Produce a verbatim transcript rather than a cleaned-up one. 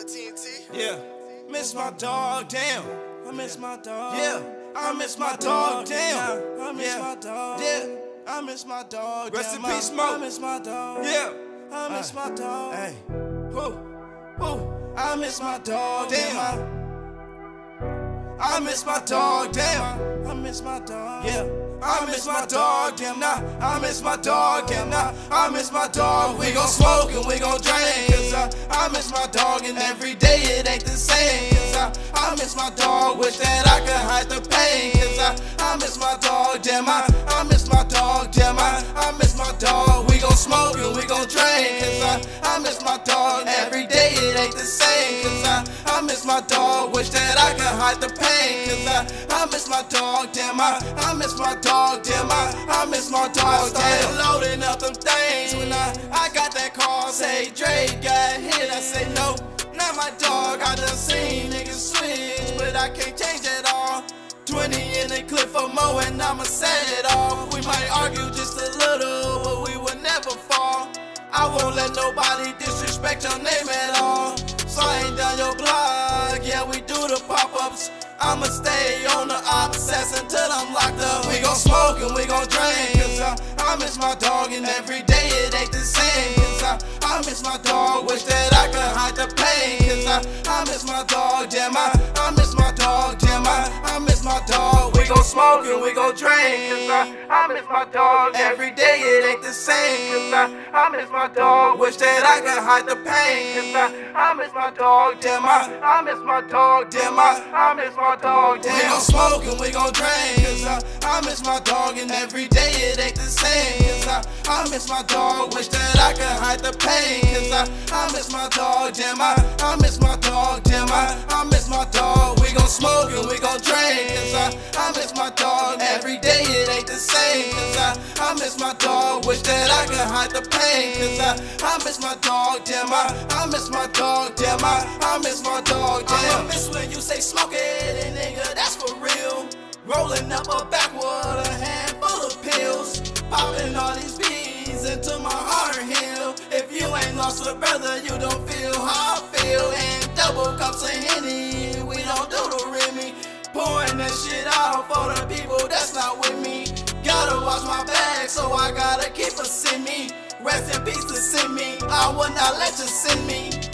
T N T. Yeah, miss my dog, damn. I miss my dog. Yeah, I miss my dog, damn. I miss my dog. Yeah, I miss my dog. Rest in peace, Smoke. I miss my dog. Yeah, I miss my dog. Hey, who, who? I miss my dog, damn. I miss my dog, damn. I miss my dog. Yeah. I miss my dog, damn nah. I miss my dog, damn nah. I miss my dog. We gon' smoke and we gon' drink. Cause I, I miss my dog and every day it ain't the same. Cause I, I miss my dog, wish that I could hide the pain. Cause I, I miss my dog, damn I, I miss my dog, damn I, I miss my dog. We gon' smoke and we gon' drink. Cause I, I miss my dog, every day it ain't the same. Cause I, I miss my dog, wish that I could hide the pain. Cause I, I miss my dog, damn I, I miss my dog. Damn, I, I miss my dog. I started loading up them things when I, I got that call. Say Drake got hit, I say no, not my dog. I done seen niggas switch, but I can't change it all. Twenty in the clip for more and I'ma set it off. We might argue just a little, but we will never fall. I won't let nobody disrespect your name at all. Sliding down your block, yeah, we do the pop-ups. I'ma stay on the obsess until I'm locked up. We gon' smoke and we gon' drink. Cause I, I miss my dog and every day it ain't the same. Cause I, I miss my dog, wish that I could hide the pain. Cause I, I miss my dog, damn I, I miss my dog, damn I, I miss my dog. We gon' smoke and we gon' drink. Cause I, I miss my dog, every day it ain't the same. Cause I, I miss my dog, wish that I could hide the pain. Cause I, I miss my dog, damn I, I miss my dog, damn I, I miss my dog, damn. We gon' smoke and we gon' drink. Cause I, I miss my dog and every day it ain't the same. Cause I, I miss my dog, wish that I could hide the pain. Cause I, I miss my dog, damn I, I miss my dog, damn I, I miss my dog. We gon' smoke and we gon' drink. Cause I, I miss my dog, every day it ain't the same. Cause I, I miss my dog, wish that I could hide the pain. Cause I, I miss my dog, damn I, I miss my dog, damn I, I miss my dog, damn. I miss when you say smoke it, and nigga, that's for real. Rolling up a backwood, a handful of pills, popping all these beans until my heart heal. If you ain't lost a brother, you don't feel how I feel. And double cups of Henny, we don't do the Remy. Pouring that shit out for the people that's not with me. Gotta watch my bag, so I gotta keep a send me. Rest in peace to send me, I will not let you send me.